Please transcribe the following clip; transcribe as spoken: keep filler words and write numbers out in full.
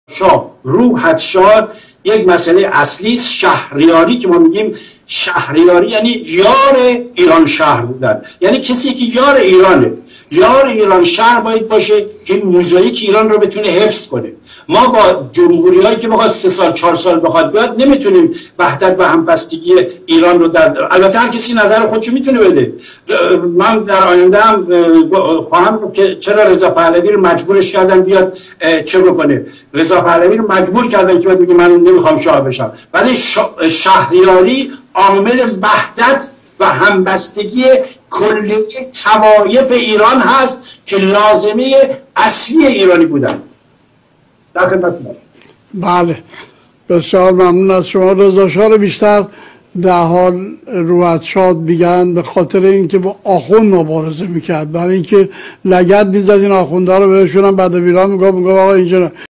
شاه روحت شاد یک مسئله اصلی است. شهریاری که ما میگیم شهریاری یعنی یار ایران شهر بودن، یعنی کسی که یار ایرانه. یار ایران شهر باید باشه که موزاییک ایران رو بتونه حفظ کنه. ما با جمهوری هایی که بخواد سه سال چهار سال بخواد بیاد نمیتونیم وحدت و همبستگی ایران رو در، البته هر کسی نظر خودشو میتونه بده. من در آینده هم خواهم که چرا رضا پهلوی رو مجبورش کردن بیاد چه بکنه. رضا پهلوی رو مجبور کردن که بگه من نمیخوام شاه بشم، ولی شهریاری عامل وحدت و همبستگی کلی طوایف ایران هست که لازمه اصلی ایرانی بودن. در خدمتتون هستم. بله، بسیار ممنون از شما. رضا شاه رو بیشتر در حال روحت شاد میگن به خاطر اینکه با آخوند مبارزه میکرد، برای اینکه لگد میزد این آخوندها رو بهشون هم بعد ویران میگفت میگفت آقا اینجا